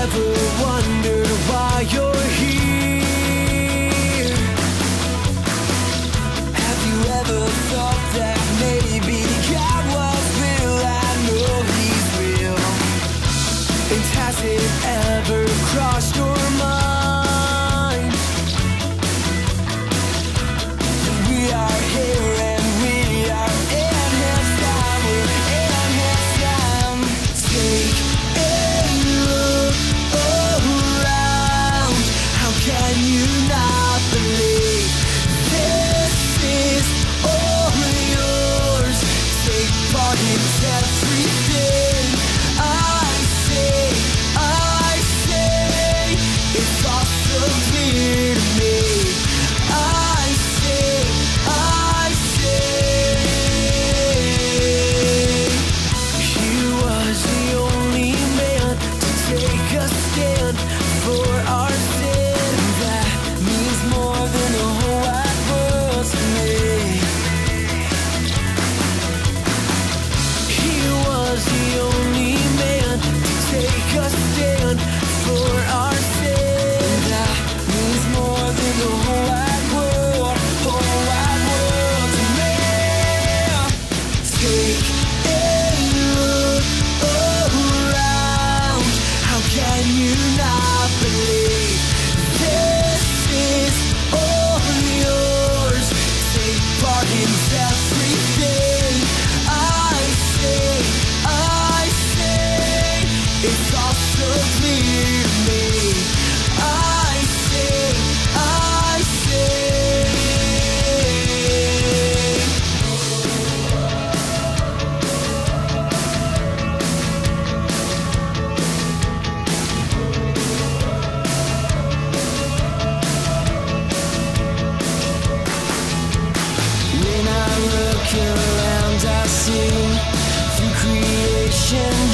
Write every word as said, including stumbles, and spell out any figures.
ever wondered why you're here? Have you ever thought that maybe God was real? I know He's real. And has it ever crossed your mind? We are here and we are in His time. We're in His time. Take a look around. How can you not believe this is all yours? Take part in everything I say, I say. It's all so clear to me. I say, I say. He was the only man to take a stand for our sin. That means more than the whole wide world to me. He was the only man to take a stand for our sin. That means more than the whole wide world, whole wide world to me. Take a look around. How can you not believe this is all yours? Take part in everything I say, I say. It's all so clear to me. I say, I say. When I look around, I see through creation